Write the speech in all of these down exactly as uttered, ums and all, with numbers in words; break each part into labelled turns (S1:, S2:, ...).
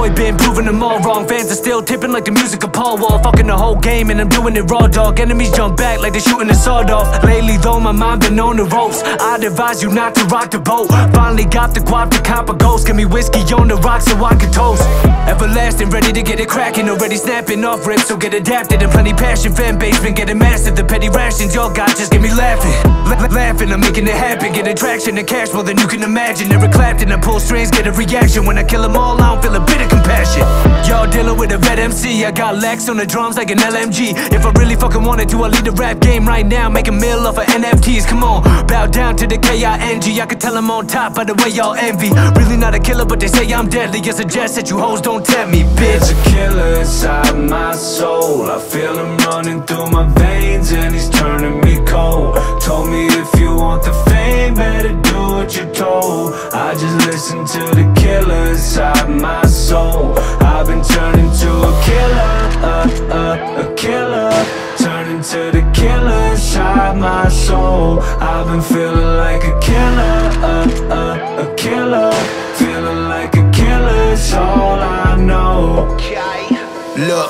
S1: boy been proving them all wrong. Fans are still tipping like the music of Paul Wall. Fucking the whole game and I'm doing it raw, dog. Enemies jump back like they're shooting a sawed off. Lately though, my mind been on the ropes. I'd advise you not to rock the boat. Finally got the guap to cop a ghost. Give me whiskey on the rocks so I can toast. Everlasting, ready to get it cracking. Already snapping off rips, so get adapted. And plenty passion, fan base been getting massive. The petty rations y'all got just get me laughing. La laughing, I'm making it happen. Get attraction and cash more than you can imagine. Eric Clapton, I pull strings, get a reaction. When I kill them all, I don't feel a bit of compassion. Y'all dealing with a vet M C. I got Lex on the drums like an L M G. If I really fucking wanted to, I'd lead the rap game right now. Make a meal off of N F Ts, come on. Bow down to the K I N G. I could tell I'm on top by the way y'all envy. Really not a killer, but they say I'm deadly. I suggest that you hoes don't tempt me, bitch.
S2: There's a killer inside my soul. I feel him running through my veins and he's turning me cold. Told me if you want the fame, better do what you're told. I just listen to the killer inside my soul. I've been turning to a killer, uh, uh, a killer. Turning to the killer inside my soul. I've been feeling like a killer, uh, uh, a killer. Feeling like a killer is all I know.
S3: Okay. Look,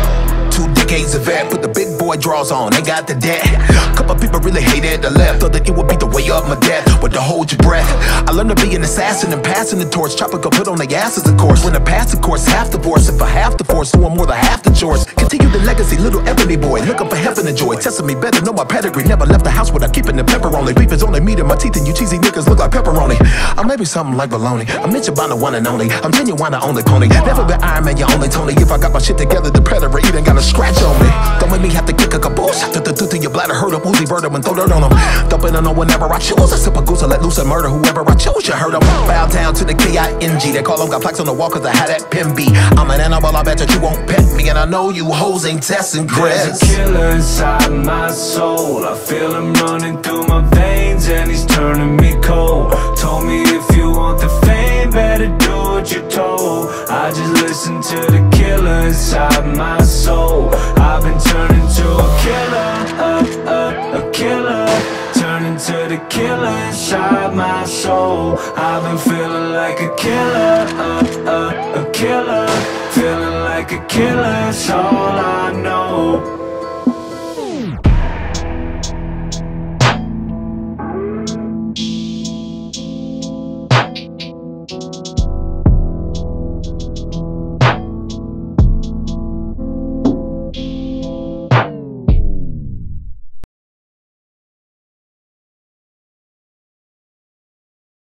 S3: two decades of that, put the big boy draws on, ain't got the debt. Couple people really hated the left, thought that it would be the way of my death. But to hold your breath, I learned to be an assassin and passing the torch. Chopper could put on the asses, of course. When I pass the course, half the force. If I have the force, doing more than half the chores. Continue the legacy, little ebony boy, looking for heaven and joy. Testing me better, know my pedigree. Never left the house without keeping the pepper only. Beef is only meat in my teeth, and you cheesy niggas look like pepperoni. Or maybe something like bologna. I'm Ichiban, the one and only. I'm genuine, the only pony. Never been Iron Man, you only Tony. If I got my shit together, the predator even got a scratch on me. Don't make me have to kick a caboose. To your bladder, hurt up, Uzi, bird him and throw dirt on him. Dumping on whenever I choose. I sip a goose and let loose and murder whoever I choose. You heard him. Bow down to the K I N G. They call him, got plaques on the wall cause I had that pin B. I'm an animal, I bet that you won't pet me. And I know you hoes ain't testing Chris.
S2: There's a killer inside my soul. I feel him running through my veins and he's turning me cold. Told me if you want the fame, better do what you're told. I just listen to the killer inside my soul. I've been turning to a killer, uh, uh, a killer. Turning to the killer inside my soul. I've been feeling like a killer, uh, uh, a killer. Feeling like a killer, it's all I know.